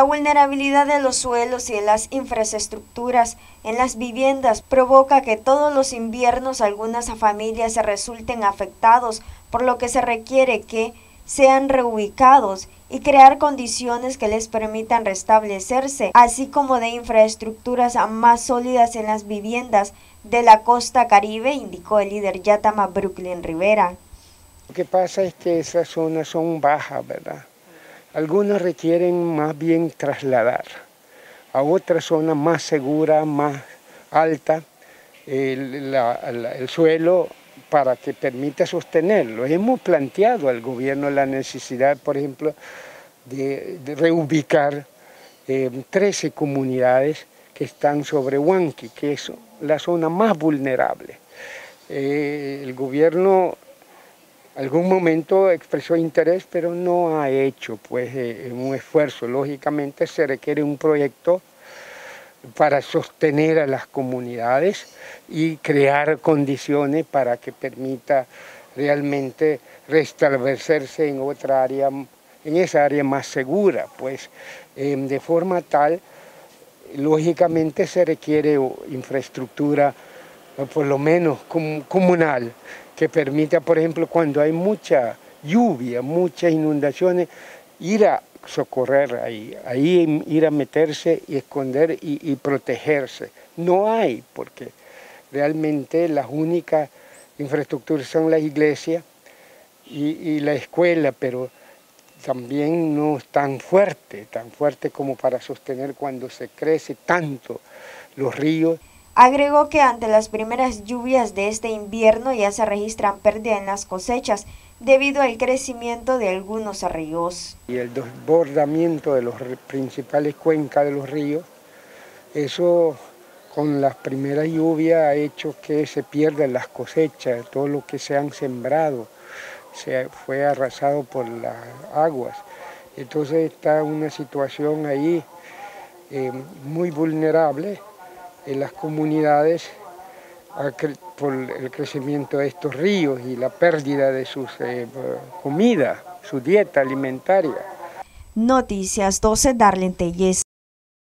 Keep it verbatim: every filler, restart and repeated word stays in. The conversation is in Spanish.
La vulnerabilidad de los suelos y de las infraestructuras en las viviendas provoca que todos los inviernos algunas familias se resulten afectados, por lo que se requiere que sean reubicados y crear condiciones que les permitan restablecerse, así como de infraestructuras más sólidas en las viviendas de la costa caribe, indicó el líder Yatama Brooklyn Rivera. Lo que pasa es que esas zonas son bajas, ¿verdad? Algunas requieren más bien trasladar a otra zona más segura, más alta, el, la, la, el suelo para que permita sostenerlo. Hemos planteado al gobierno la necesidad, por ejemplo, de, de reubicar eh, trece comunidades que están sobre Huanqui, que es la zona más vulnerable. Eh, el gobierno algún momento expresó interés, pero no ha hecho pues eh, un esfuerzo. Lógicamente se requiere un proyecto para sostener a las comunidades y crear condiciones para que permita realmente restablecerse en otra área, en esa área más segura, pues eh, de forma tal, lógicamente se requiere infraestructura por lo menos comunal, que permita, por ejemplo, cuando hay mucha lluvia, muchas inundaciones, ir a socorrer ahí, ahí ir a meterse y esconder y, y protegerse. No hay, porque realmente las únicas infraestructuras son las iglesias y, y la escuela, pero también no es tan fuerte, tan fuerte como para sostener cuando se crece tanto los ríos. Agregó que ante las primeras lluvias de este invierno ya se registran pérdidas en las cosechas debido al crecimiento de algunos ríos. Y el desbordamiento de las principales cuencas de los ríos, eso con las primeras lluvias ha hecho que se pierdan las cosechas, todo lo que se han sembrado se fue arrasado por las aguas. Entonces está una situación ahí eh, muy vulnerable en las comunidades por el crecimiento de estos ríos y la pérdida de sus eh, comida, su dieta alimentaria. Noticias doce, Darlene Telles.